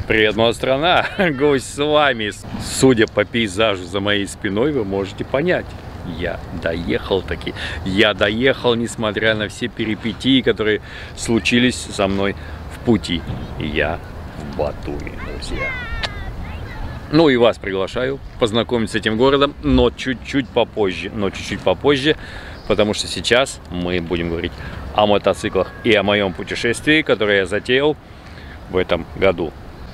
Привет, моя страна! Гость с вами. Судя по пейзажу за моей спиной, вы можете понять. Я доехал таки. Я доехал, несмотря на все перипетии, которые случились со мной в пути. Я в Батуми, друзья. Ну и вас приглашаю познакомиться с этим городом, но чуть-чуть попозже. Потому что сейчас мы будем говорить о мотоциклах и о моем путешествии, которое я затеял в этом году.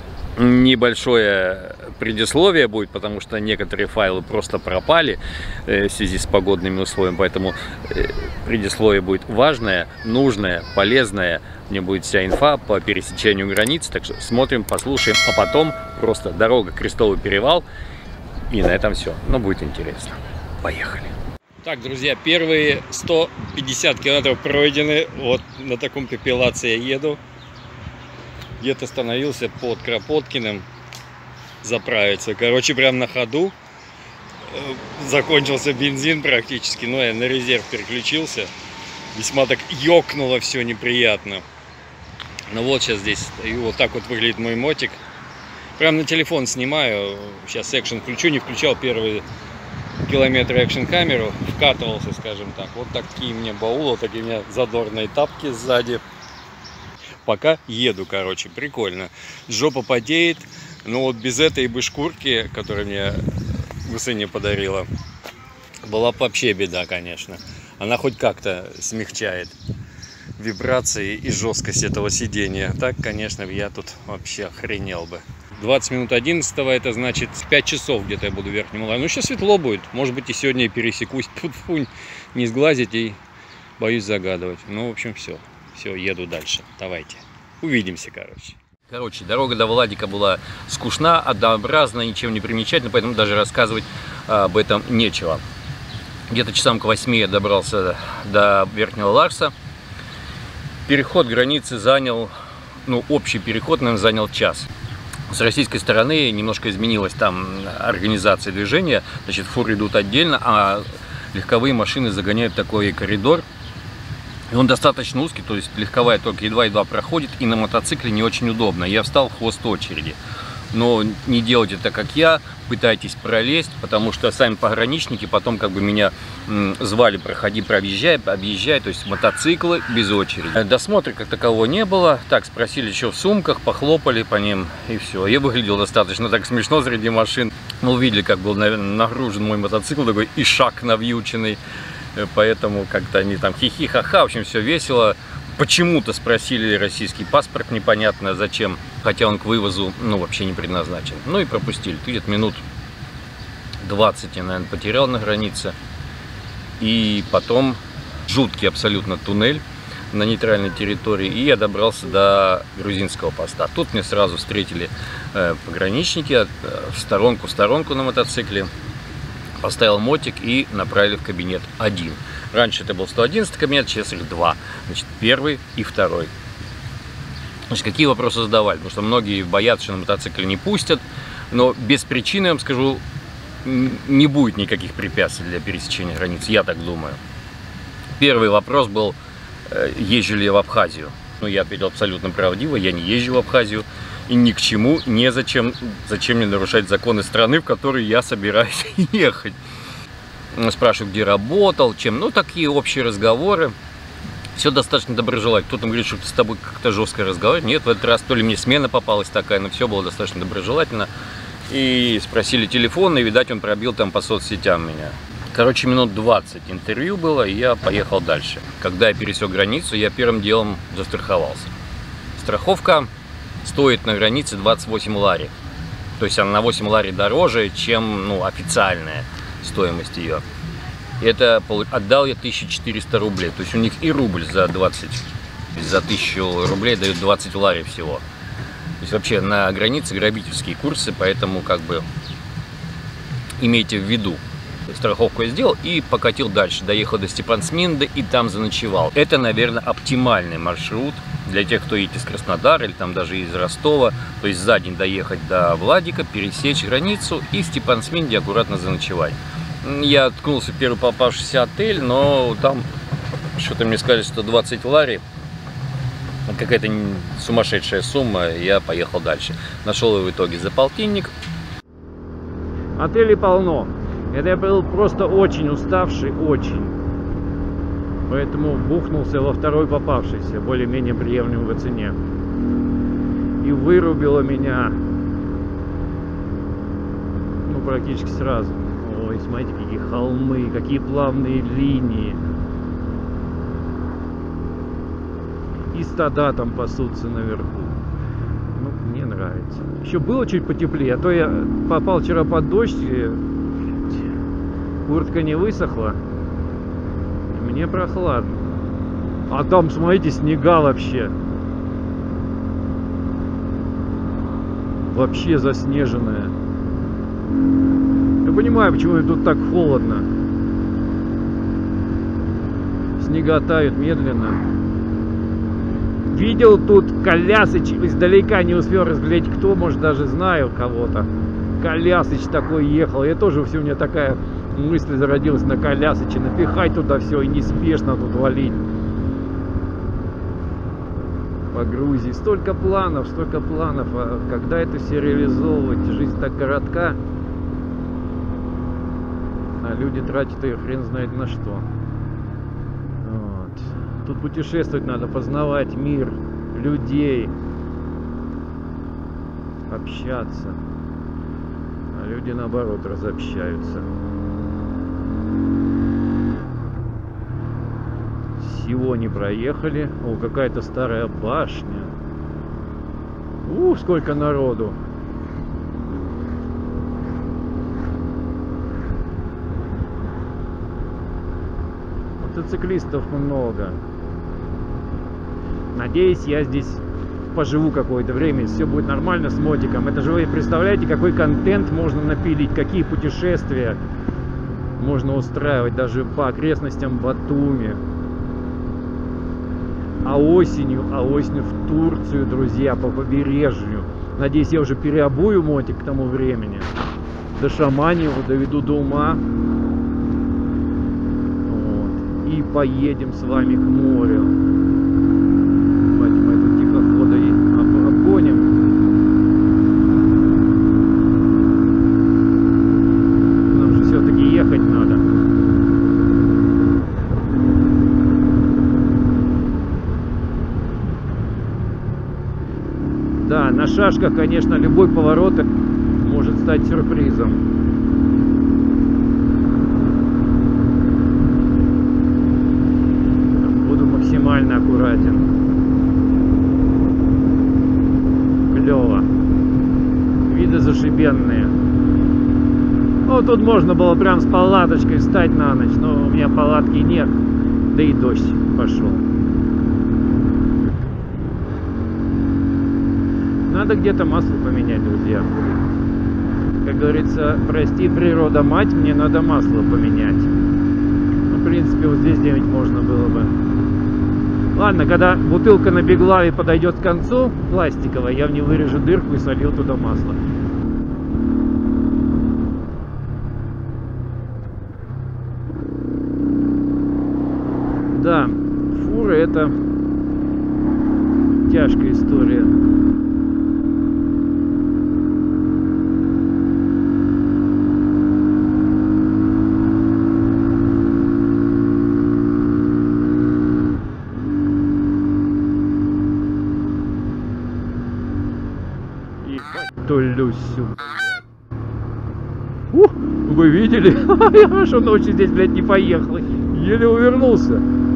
Небольшое предисловие будет, потому что некоторые файлы просто пропали в связи с погодными условиями, поэтому предисловие будет важное, нужное, полезное. Мне будет вся инфа по пересечению границ, так что смотрим, послушаем, а потом просто дорога, Крестовый перевал, и на этом все. Но будет интересно. Поехали! Так, друзья, первые 150 километров пройдены. Вот на таком пепелаце я еду. Где-то остановился под Кропоткиным заправиться. Короче, прям на ходу. Закончился бензин практически, но я на резерв переключился. Весьма так ёкнуло все неприятно. Ну вот сейчас здесь стою. Вот так вот выглядит мой мотик. Прям на телефон снимаю. Сейчас экшен включу. Не включал первые километры экшен камеру. Вкатывался, скажем так. Вот такие мне баулы, вот такие у меня задорные тапки сзади. Пока еду, короче, прикольно. Жопа потеет, но вот без этой бы шкурки, которую мне Гусыня подарила, была бы вообще беда, конечно. Она хоть как-то смягчает вибрации и жесткость этого сидения. Так, конечно, я тут вообще охренел бы. 20 минут 11-го, это значит 5 часов где-то я буду в Верхнем Ларе. Ну, сейчас светло будет, может быть, и сегодня и пересекусь. Фу-фу, не сглазить и боюсь загадывать. Ну, в общем, все. Все, еду дальше. Давайте. Увидимся, короче. Дорога до Владика была скучна, однообразна, ничем не примечательна, поэтому даже рассказывать об этом нечего. Где-то часам к 8 я добрался до Верхнего Ларса. Переход границы занял, ну, общий переход, наверное, занял час. С российской стороны немножко изменилась там организация движения. Значит, фуры идут отдельно, а легковые машины загоняют такой коридор. И он достаточно узкий, то есть легковая только едва-едва проходит, и на мотоцикле не очень удобно. Я встал в хвост очереди. Но не делайте так, как я, пытайтесь пролезть, потому что сами пограничники потом как бы меня звали: проходи, проезжай, объезжай, то есть мотоциклы без очереди. Досмотра как такового не было. Так, спросили, что в сумках, похлопали по ним, и все. Я выглядел достаточно так смешно среди машин. Мы увидели, как был, наверное, нагружен мой мотоцикл, такой ишак навьюченный. Поэтому как-то они там хихи-ха-ха, в общем, все весело. Почему-то спросили российский паспорт, непонятно зачем, хотя он к вывозу, ну, вообще не предназначен. Ну и пропустили. Где-то минут 20 я, наверное, потерял на границе. И потом жуткий абсолютно туннель на нейтральной территории, и я добрался до грузинского поста. Тут мне сразу встретили пограничники в сторонку на мотоцикле. Поставил мотик и направили в кабинет 1. Раньше это был 111 кабинет, сейчас их 2. Значит, первый и второй. Значит, какие вопросы задавали? Потому что многие боятся, что на мотоцикле не пустят. Но без причины, я вам скажу, не будет никаких препятствий для пересечения границ. Я так думаю. Первый вопрос был: езжу ли я в Абхазию? Ну, я ответил абсолютно правдиво. Я не езжу в Абхазию. И ни к чему, незачем. Зачем мне нарушать законы страны, в которой я собираюсь ехать? Спрашиваю, где работал, чем. Ну, такие общие разговоры. Все достаточно доброжелательно. Кто-то говорит, что с тобой как-то жестко разговаривать. Нет, в этот раз то ли мне смена попалась такая, но все было достаточно доброжелательно. И спросили телефон, и, видать, он пробил там по соцсетям меня. Короче, минут 20 интервью было, и я поехал дальше. Когда я пересек границу, я первым делом застраховался. Страховка стоит на границе 28 лари. То есть она на 8 лари дороже, чем, ну, официальная стоимость ее. И это отдал я 1400 рублей. То есть у них и рубль за 1000 рублей дают 20 лари всего. То есть вообще на границе грабительские курсы, поэтому как бы имейте в виду. Страховку я сделал и покатил дальше. Доехал до Степансминда и там заночевал. Это, наверное, оптимальный маршрут для тех, кто едет из Краснодара или там даже из Ростова. То есть за день доехать до Владика, пересечь границу и в Степансминде аккуратно заночевать. Я ткнулся в первый попавшийся отель, но там что-то мне сказали, что 20 лари какая-то сумасшедшая сумма, и я поехал дальше. Нашел его в итоге за полтинник. Отелей полно. Это я был просто очень уставший, очень. Поэтому бухнулся во второй попавшийся, более-менее приемлемый по цене. И вырубило меня, ну, практически сразу. Ой, смотрите, какие холмы, какие плавные линии. И стада там пасутся наверху. Ну, мне нравится. Еще было чуть потеплее, а то я попал вчера под дождь, и куртка не высохла. И мне прохладно. А там, смотрите, снега вообще. Вообще заснеженная. Я понимаю, почему тут так холодно. Снега тают медленно. Видел тут колясыч, издалека не успел разглядеть кто, может даже знаю кого-то. Колясыч такой ехал. Я тоже все, у меня такая мысль зародилась на колясыче. Напихать туда все и неспешно тут валить. По Грузии. Столько планов, а когда это все реализовывать? Жизнь так коротка, а люди тратят ее хрен знает на что. Вот. Тут путешествовать надо, познавать мир, людей, общаться, а люди наоборот разобщаются. Всего не проехали. О, какая-то старая башня. Сколько народу. Мотоциклистов много. Надеюсь, я здесь поживу какое-то время, если все будет нормально с мотиком. Это же вы представляете, какой контент можно напилить, какие путешествия можно устраивать даже по окрестностям Батуми. А осенью в Турцию, друзья, по побережью. Надеюсь, я уже переобую мотик к тому времени. Дошаманю его, доведу до ума. Вот. И поедем с вами к морю. Давайте мы эту тихохода и обгоним. Нам же все-таки ехать надо. Да, на шашках, конечно, любой поворот может стать сюрпризом. Буду максимально аккуратен. Клево. Виды зашибенные. Ну, тут можно было прям с палаточкой встать на ночь, но у меня палатки нет. Да и дождь пошел. Надо где-то масло поменять, друзья. Как говорится, прости, природа мать, мне надо масло поменять. Ну, в принципе, вот здесь где-нибудь можно было бы. Ладно, когда бутылка на Беглаве подойдет к концу, пластиковая, я в ней вырежу дырку и солил туда масло. Да, фуры — это тяжкая история. Тулюсю. Вы видели? Я хорошо ночью здесь, блядь, не поехал. Еле увернулся.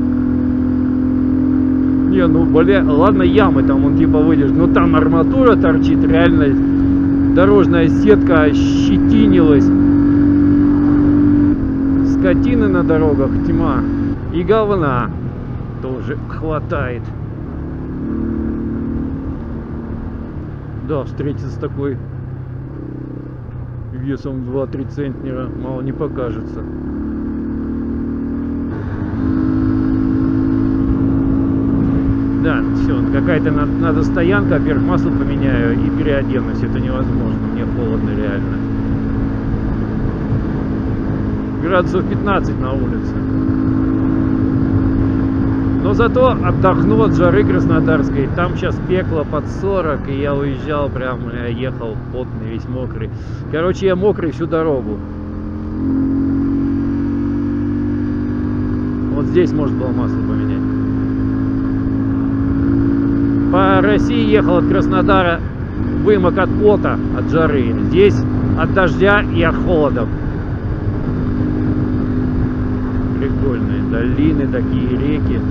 Не, ну, бля, ладно, ямы там он типа выдержит, но там арматура торчит, реально дорожная сетка ощетинилась. Скотины на дорогах тьма. И говна тоже хватает. Да, встретиться с такой весом 2-3 центнера мало не покажется. Да, все, какая-то надо стоянка, во-первых, масло поменяю и переоденусь. Это невозможно, мне холодно реально. Градусов 15 на улице. Но зато отдохну от жары краснодарской. Там сейчас пекло под 40, и я уезжал прям, я ехал потный, весь мокрый. Короче, я мокрый всю дорогу. Вот здесь можно было масло поменять. По России ехал от Краснодара, вымок от пота, от жары. Здесь от дождя и от холода. Прикольные долины, такие реки.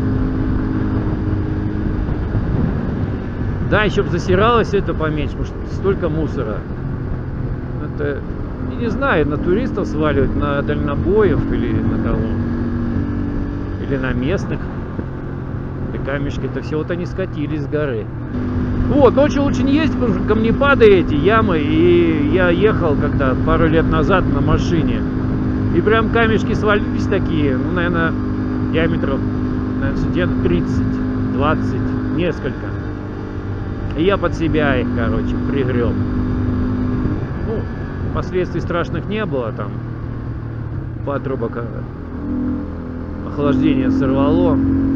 Да, еще бы засиралось это поменьше, потому что столько мусора. Это, я не знаю, на туристов сваливать, на дальнобоев или на кого. Или на местных. И камешки-то все вот они скатились с горы. Вот, ночью лучше не ездить, потому что камнепады эти, ямы. И я ехал когда пару лет назад на машине. И прям камешки свалились такие, ну, наверное, диаметром, наверное, 30, 20, несколько. И я под себя их, короче, пригреб. Ну, последствий страшных не было, там патрубок охлаждение сорвало.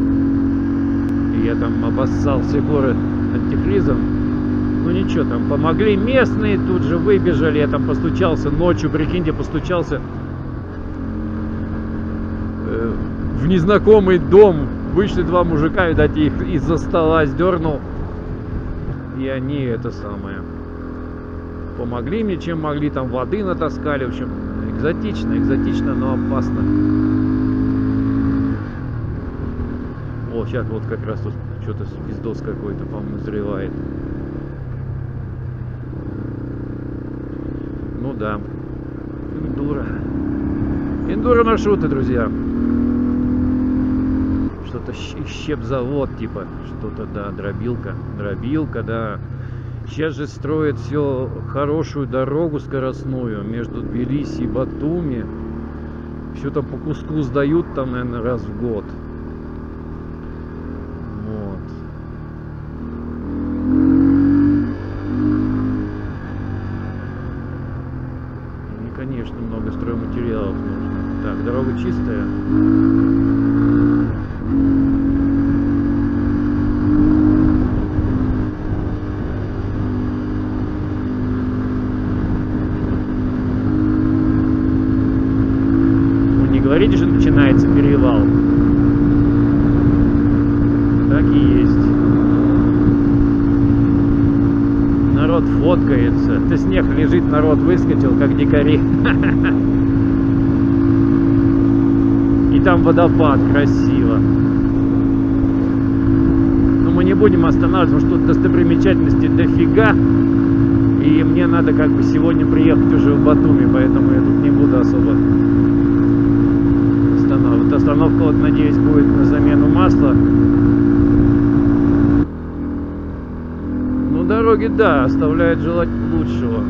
И я там обоссал все горы антифризом. Ну ничего, там помогли местные, тут же выбежали. Я там постучался ночью, прикиньте, постучался в незнакомый дом. Вышли два мужика, видать, их из-за стола сдернул. И они это самое помогли мне, чем могли, там воды натаскали. В общем, экзотично, но опасно. О, сейчас вот как раз тут что-то пиздос какой-то, по-моему, взрывает. Ну да, эндуро маршруты, друзья. Что-то щепзавод, типа, что-то, да, дробилка, да. Сейчас же строят все хорошую дорогу скоростную между Тбилиси и Батуми. Все там по куску сдают, там, наверное, раз в год. Вот. И, конечно, много стройматериалов нужно. Так, дорога чистая. Говорите же, начинается перевал. Так и есть. Народ фоткается. Да снег лежит, народ выскочил, как дикари. И там водопад, красиво. Но мы не будем останавливаться, потому что тут достопримечательностей дофига. И мне надо как бы сегодня приехать уже в Батуми, поэтому я тут не буду особо. Вот остановка, вот, надеюсь, будет на замену масла. Ну, дороги, да, оставляют желать лучшего.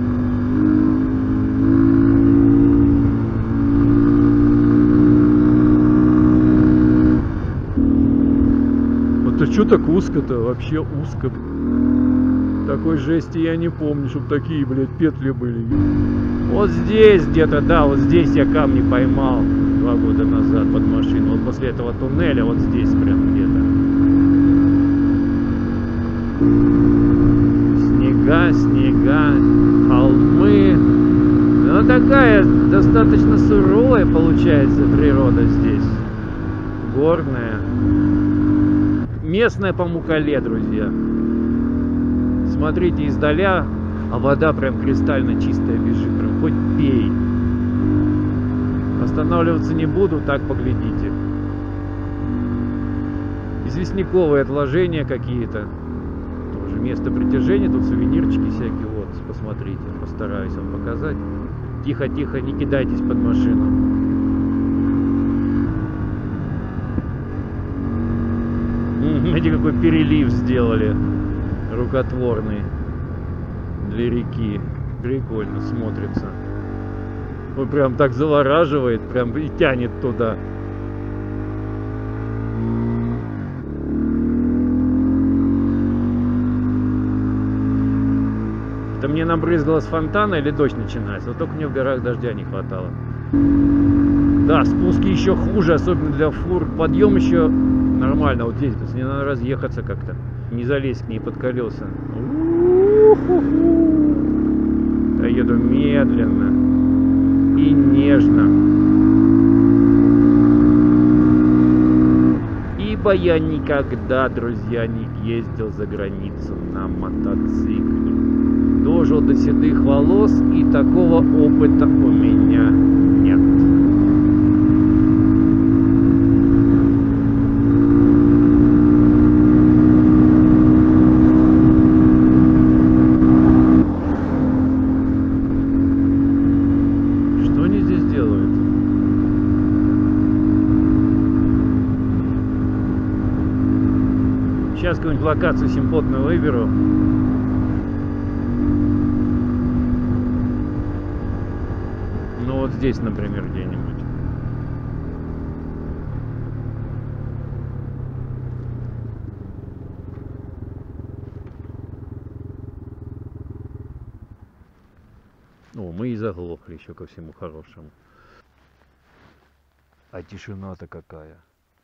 Вот а что так узко-то? Вообще узко. Такой жести я не помню, чтобы такие, блядь, петли были. Вот здесь где-то, да, вот здесь я камни поймал 2 года назад под машину. Вот после этого туннеля, вот здесь прям где-то. Снега, холмы. Ну, такая достаточно суровая получается природа здесь. Горная. Местная по Мукале, друзья. Смотрите издаля, а вода прям кристально чистая бежит, прям хоть пей. Останавливаться не буду, так поглядите. Известняковые отложения какие-то. Тоже место притяжения, тут сувенирчики всякие. Вот, посмотрите, постараюсь вам показать. Тихо-тихо, не кидайтесь под машину. Смотрите, какой перелив сделали. Рукотворный. Для реки. Прикольно смотрится. Он прям так завораживает, прям и тянет туда. Это мне набрызгало с фонтана или дождь начинается? Но только мне в горах дождя не хватало. Да, спуски еще хуже, особенно для фур. Подъем еще нормально. Вот здесь не надо разъехаться как-то. Не залезть к ней под колеса. Я еду медленно и нежно. Ибо я никогда, друзья, не ездил за границу на мотоцикле. Дожил до седых волос, и такого опыта у меня нет. Что они здесь делают? Сейчас какую-нибудь локацию симпотную выберу. Ну вот здесь, например, где-нибудь. О, мы и заглохли еще ко всему хорошему. А тишина-то какая.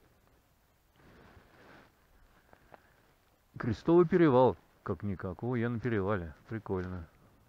Крестовый перевал, как-никак. О, я на перевале. Прикольно.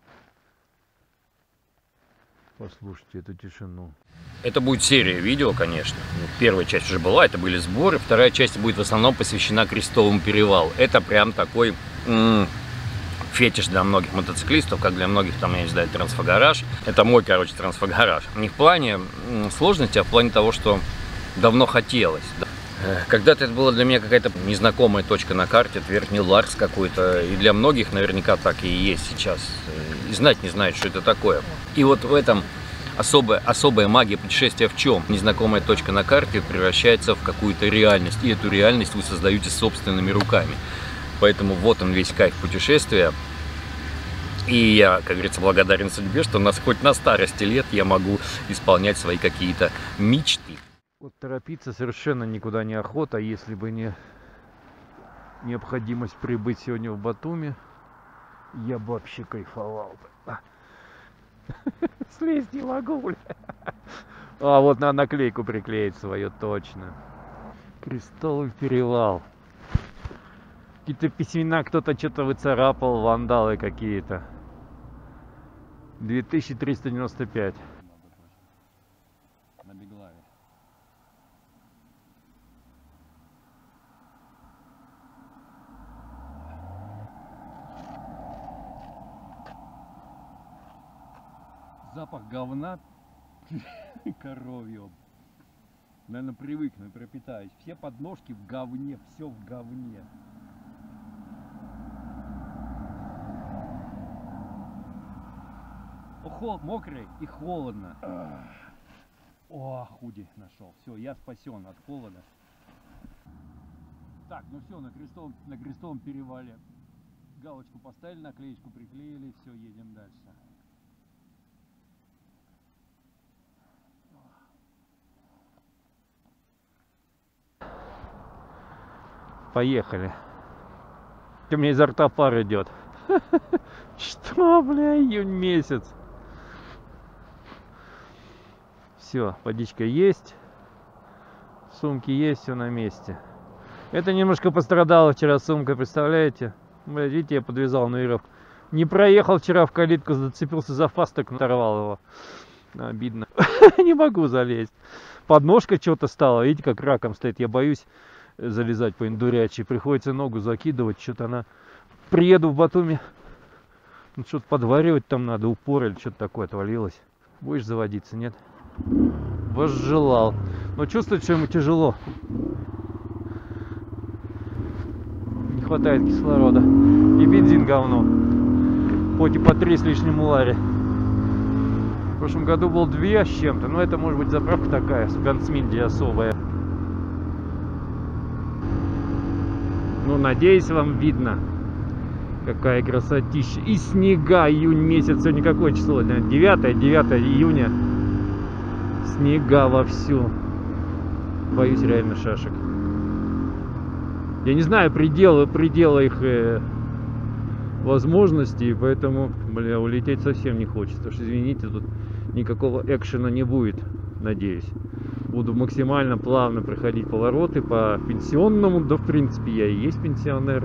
Послушайте эту тишину. Это будет серия видео, конечно. Первая часть уже была, это были сборы. Вторая часть будет в основном посвящена Крестовому перевалу. Это прям такой фетиш для многих мотоциклистов, как для многих, там, я не знаю, трансфогараж. Это мой, короче, трансфогараж. Не в плане сложности, а в плане того, что давно хотелось. Когда-то это была для меня какая-то незнакомая точка на карте, это Верхний Ларс какой-то. И для многих наверняка так и есть сейчас. И знать не знают, что это такое. И вот в этом особая магия путешествия в чем? Незнакомая точка на карте превращается в какую-то реальность. И эту реальность вы создаете собственными руками. Поэтому вот он весь кайф путешествия. И я, как говорится, благодарен судьбе, что хоть на старости лет я могу исполнять свои какие-то мечты. Вот торопиться совершенно никуда не охота, если бы не необходимость прибыть сегодня в Батуми, я бы вообще кайфовал бы. Слезть не могу, бля. А вот надо наклейку приклеить свою, точно. Крестовый перевал. Какие-то письмена кто-то что-то выцарапал, вандалы какие-то. 2395. На Беглаве. Запах говна коровьего. Наверное, привыкну, пропитаюсь. Все подножки в говне, все в говне. Мокрый и холодно. О, худи нашел. Все, я спасен от холода. Так, ну все, на крестовом перевале галочку поставили, наклеечку приклеили, все, едем дальше. Поехали. У меня изо рта пар идет. Что, бля, июнь месяц. Все, водичка есть. Сумки есть, все на месте. Это немножко пострадала вчера сумка, представляете? Бля, видите, я подвязал на веревку. Не проехал вчера в калитку, зацепился за фас, так оторвал его. Обидно. Не могу залезть. Подножка что-то стала, видите, как раком стоит. Я боюсь залезать по индурячей. Приходится ногу закидывать, что-то она... Приеду в Батуми, ну, что-то подваривать там надо, упор или что-то такое отвалилось. Будешь заводиться, нет? Возжелал. Но чувствует, что ему тяжело. Не хватает кислорода. И бензин говно. Хоть и по 3 с лишним лари. В прошлом году был 2 с чем-то. Но это может быть заправка такая, с Гансминди особая. Ну, надеюсь, вам видно. Какая красотища. И снега, июнь месяц. Сегодня какое число? 9 июня. Снега вовсю. Боюсь реально шашек. Я не знаю предела их возможностей, поэтому, бля, улететь совсем не хочется. Потому что, извините, тут никакого экшена не будет, надеюсь. Буду максимально плавно проходить повороты по пенсионному. Да, в принципе, я и есть пенсионер.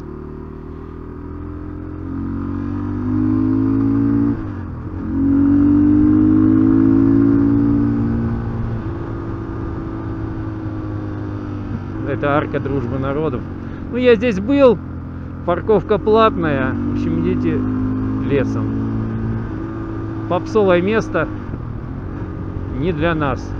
Это арка Дружбы народов. Ну, я здесь был. Парковка платная. В общем, идите лесом. Попсовое место не для нас.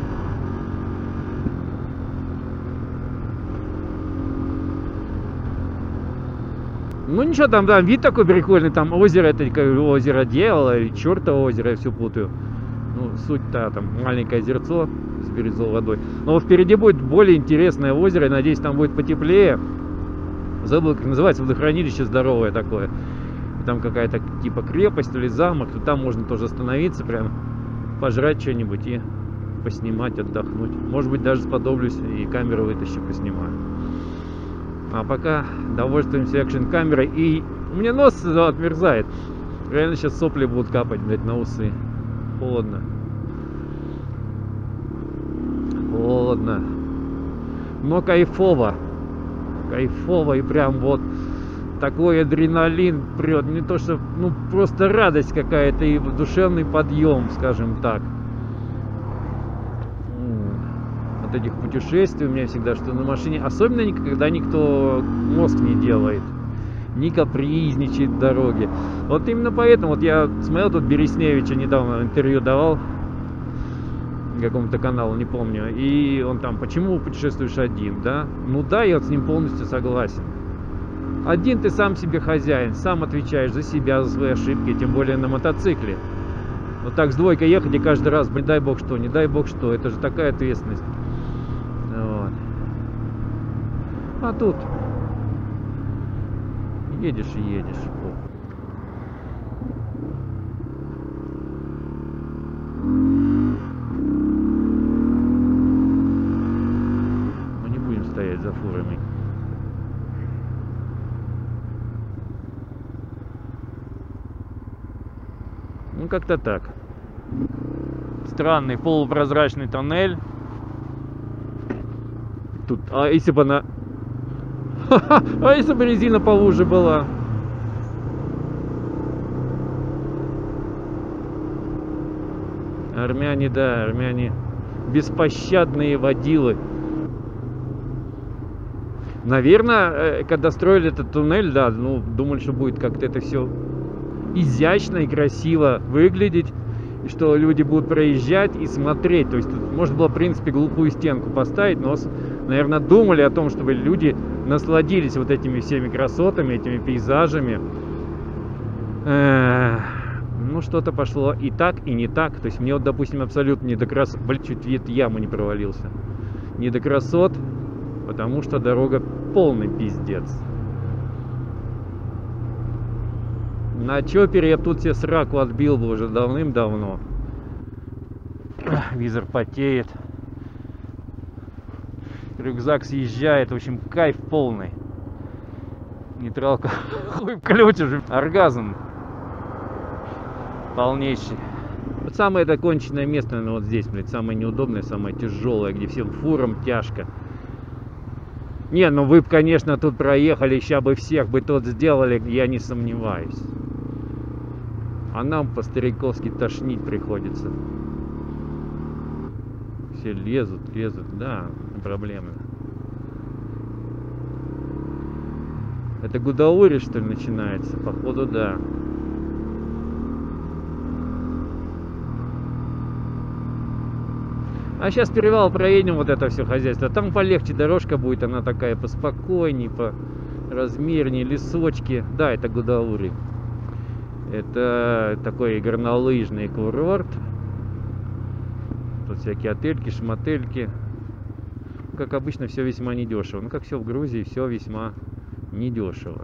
Ну ничего, там вид такой прикольный, там озеро, это озеро Дьявола или чертово озеро, я все путаю. Ну, суть-то там маленькое озерцо с бирюзовой водой. Но впереди будет более интересное озеро, я надеюсь, там будет потеплее. Забыл, как называется, водохранилище здоровое такое. И там какая-то типа крепость или замок, и там можно тоже остановиться, прям пожрать что-нибудь и поснимать, отдохнуть. Может быть, даже сподоблюсь и камеру вытащу, поснимаю. А пока довольствуемся экшн-камерой. И у меня нос отмерзает. Реально сейчас сопли будут капать, блядь, на усы. Холодно. Холодно. Но кайфово. Кайфово и прям вот такой адреналин прет. Не то что, ну просто радость какая-то и душевный подъем, скажем так. От этих путешествий у меня всегда, что на машине, особенно когда никто мозг не делает, не капризничает в дороге. Вот именно поэтому, вот я смотрел тут Бересневича, недавно интервью давал какому-то каналу, не помню, и он там, почему путешествуешь один, да? Ну да, я вот с ним полностью согласен. Один ты сам себе хозяин, сам отвечаешь за себя, за свои ошибки, тем более на мотоцикле. Вот так с двойкой ехать и каждый раз, не дай бог что, не дай бог что, это же такая ответственность. Вот. А тут едешь и едешь. Мы не будем стоять за фурами. Ну, как-то так. Странный полупрозрачный тоннель. Тут, а если бы она... А если бы резина повуже была? Армяне, да, армяне беспощадные водилы. Наверное, когда строили этот туннель, да, ну, думали, что будет как-то это все изящно и красиво выглядеть, и что люди будут проезжать и смотреть. То есть тут можно было, в принципе, глухую стенку поставить, но, наверное, думали о том, чтобы люди насладились вот этими всеми красотами, этими пейзажами. Ну, что-то пошло и так, и не так. То есть мне вот, допустим, абсолютно не до красот. Блин, чуть в эту яму не провалился. Не до красот, потому что дорога полный пиздец. На чопере я тут себе сраку отбил бы уже давным-давно. Визор потеет. Рюкзак съезжает. В общем, кайф полный. Нейтралка. Хуй в ключ уже. Оргазм. Полнейший. Вот самое это конченное место, наверное, вот здесь, блядь. Самое неудобное, самое тяжелое, где всем фурам тяжко. Не, ну вы бы, конечно, тут проехали, сейчас бы всех бы тут сделали, я не сомневаюсь. А нам по-стариковски тошнить приходится. Все лезут, да, проблемно. Это Гудаури, что ли, начинается? Походу, да. А сейчас перевал проедем, вот это все хозяйство. Там полегче дорожка будет, она такая поспокойней, поразмернее, лесочки. Да, это Гудаури. Это такой горнолыжный курорт. Тут всякие отельки, шмотельки. Как обычно, все весьма недешево. Ну, как все в Грузии, все весьма недешево.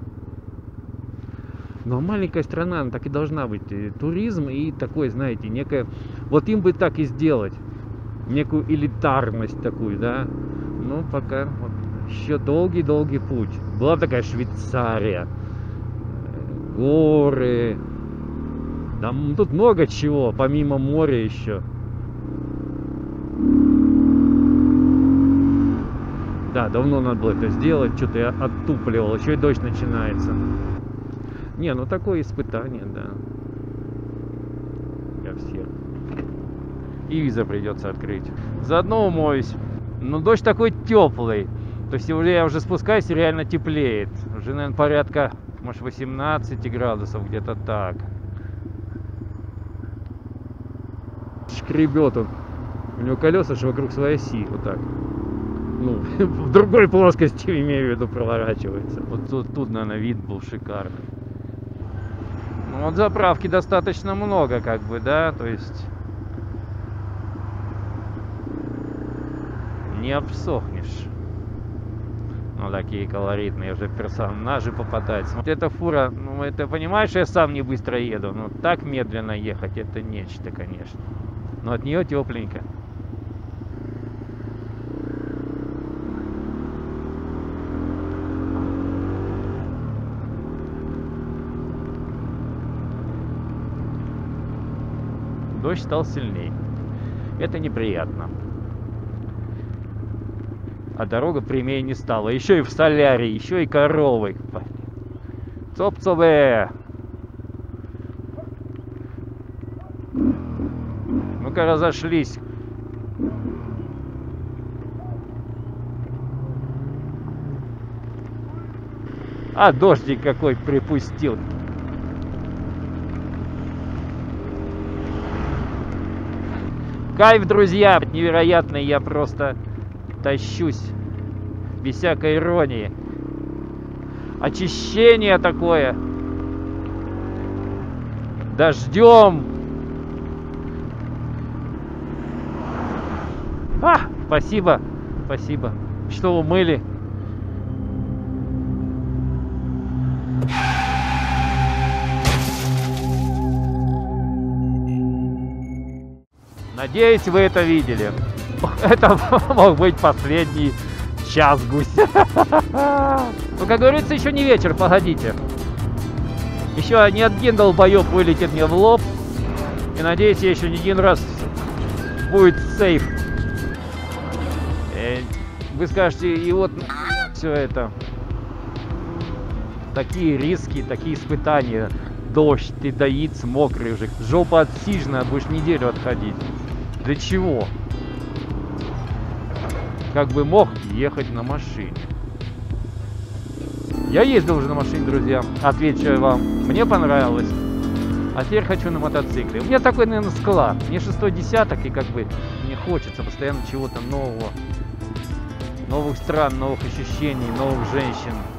Но маленькая страна, она так и должна быть. И туризм и такой, знаете, некая... Вот им бы так и сделать. Некую элитарность такую, да. Ну, пока вот, еще долгий-долгий путь. Была такая Швейцария. Горы. Там тут много чего, помимо моря еще. Да, давно надо было это сделать, что-то я оттупливал, еще и дождь начинается. Не, ну такое испытание, да. Для всех. И визор придется открыть. Заодно умоюсь. Но дождь такой теплый. То есть я уже спускаюсь и реально теплеет. Уже, наверное, порядка, может, 18 градусов, где-то так. Шкребет он. У него колеса же вокруг своей оси, вот так. Ну, в другой плоскости, имею в виду, проворачивается. Вот тут, наверное, вид был шикарный. Ну, вот заправки достаточно много, как бы, да, то есть не обсохнешь. Ну, такие колоритные уже персонажи попадаются. Вот эта фура, ну, это, понимаешь, я сам не быстро еду, но так медленно ехать, это нечто, конечно. Но от нее тепленько. Дождь стал сильней. Это неприятно. А дорога прямее не стала. Еще и в солярии, еще и коровы. Цоп-цобе! Ну-ка, разошлись. А дождик какой припустил. Кайф, друзья, невероятный, я просто тащусь, без всякой иронии. Очищение такое. Дождем. Спасибо, спасибо, что умыли. Надеюсь, вы это видели. Это мог быть последний час гуся. Ну, как говорится, еще не вечер, погодите. Еще ни один долбоеб вылетит мне в лоб. И надеюсь, я еще не один раз будет сейф. Вы скажете, и вот все это. Такие риски, такие испытания. Дождь, ты доиц, мокрый уже. Жопа отсиженная, будешь неделю отходить. Для чего? Как бы мог ехать на машине. Я ездил уже на машине, друзья. Отвечу вам. Мне понравилось. А теперь хочу на мотоцикле. У меня такой, наверное, склад. Мне 6-й десяток, и как бы мне хочется постоянно чего-то нового. Новых стран, новых ощущений, новых женщин.